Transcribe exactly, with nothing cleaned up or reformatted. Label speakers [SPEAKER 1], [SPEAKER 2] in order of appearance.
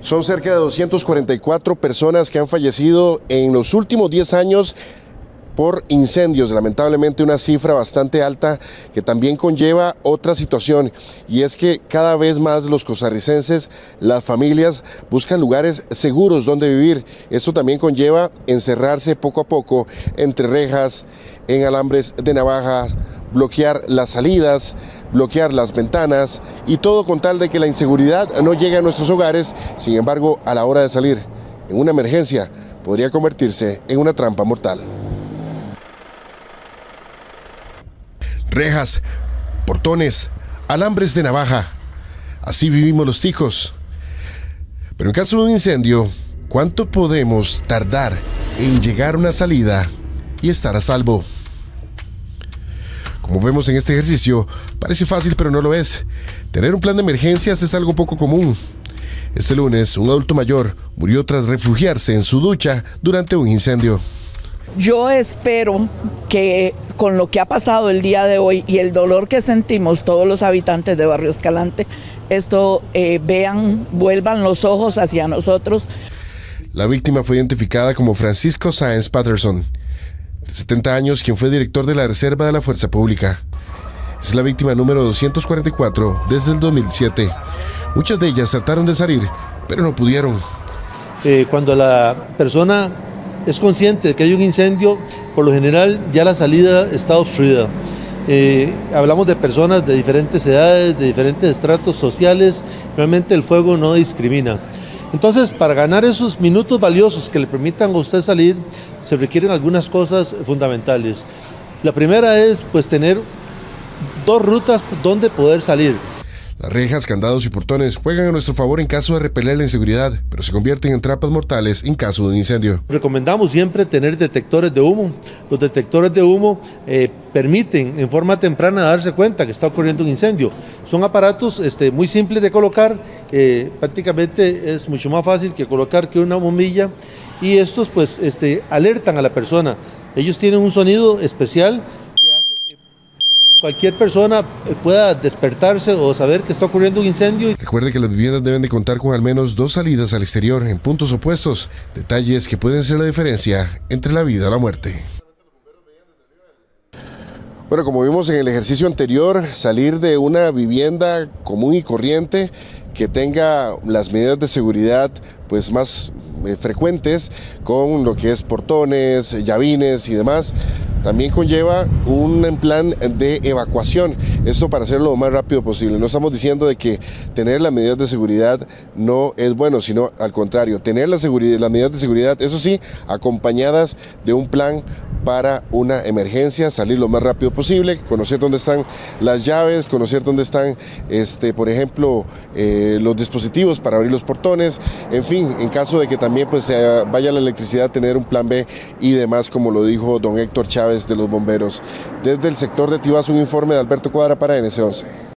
[SPEAKER 1] Son cerca de doscientas cuarenta y cuatro personas que han fallecido en los últimos diez años por incendios, lamentablemente una cifra bastante alta que también conlleva otra situación, y es que cada vez más los costarricenses, las familias, buscan lugares seguros donde vivir. Esto también conlleva encerrarse poco a poco entre rejas, en alambres de navajas, bloquear las salidas, bloquear las ventanas, y todo con tal de que la inseguridad no llegue a nuestros hogares. Sin embargo, a la hora de salir en una emergencia, podría convertirse en una trampa mortal. Rejas, portones, alambres de navaja. Así vivimos los ticos. Pero en caso de un incendio, ¿cuánto podemos tardar en llegar a una salida y estar a salvo? Como vemos en este ejercicio, parece fácil, pero no lo es. Tener un plan de emergencias es algo poco común. Este lunes, un adulto mayor murió tras refugiarse en su ducha durante un incendio.
[SPEAKER 2] Yo espero que con lo que ha pasado el día de hoy y el dolor que sentimos todos los habitantes de Barrio Escalante, esto eh, vean, vuelvan los ojos hacia nosotros.
[SPEAKER 1] La víctima fue identificada como Francisco Sáenz Patterson, de setenta años, quien fue director de la Reserva de la Fuerza Pública. Es la víctima número doscientos cuarenta y cuatro desde el dos mil siete. Muchas de ellas trataron de salir, pero no pudieron.
[SPEAKER 3] Eh, cuando la persona es consciente de que hay un incendio, por lo general ya la salida está obstruida. Eh, hablamos de personas de diferentes edades, de diferentes estratos sociales. Realmente el fuego no discrimina. Entonces, para ganar esos minutos valiosos que le permitan a usted salir, se requieren algunas cosas fundamentales. La primera es, pues, tener dos rutas donde poder salir.
[SPEAKER 1] Las rejas, candados y portones juegan a nuestro favor en caso de repeler la inseguridad, pero se convierten en trampas mortales en caso de un incendio.
[SPEAKER 3] Recomendamos siempre tener detectores de humo. Los detectores de humo eh, permiten en forma temprana darse cuenta que está ocurriendo un incendio. Son aparatos este, muy simples de colocar, eh, prácticamente es mucho más fácil que colocar que una bombilla, y estos pues este, alertan a la persona. Ellos tienen un sonido especial que hace que cualquier persona pueda despertarse o saber que está ocurriendo un incendio.
[SPEAKER 1] Recuerde que las viviendas deben de contar con al menos dos salidas al exterior en puntos opuestos, detalles que pueden ser la diferencia entre la vida o la muerte. Bueno, como vimos en el ejercicio anterior, salir de una vivienda común y corriente que tenga las medidas de seguridad pues más eh, frecuentes, con lo que es portones, llavines y demás, también conlleva un plan de evacuación, esto para hacerlo lo más rápido posible. No estamos diciendo de que tener las medidas de seguridad no es bueno, sino al contrario, tener la seguridad, las medidas de seguridad, eso sí, acompañadas de un plan para una emergencia, salir lo más rápido posible, conocer dónde están las llaves, conocer dónde están, este, por ejemplo, eh, los dispositivos para abrir los portones, en fin, en caso de que también pues, se vaya la electricidad, tener un plan B y demás, como lo dijo don Héctor Chávez de los bomberos. Desde el sector de Tibás, un informe de Alberto Cuadra para N C once.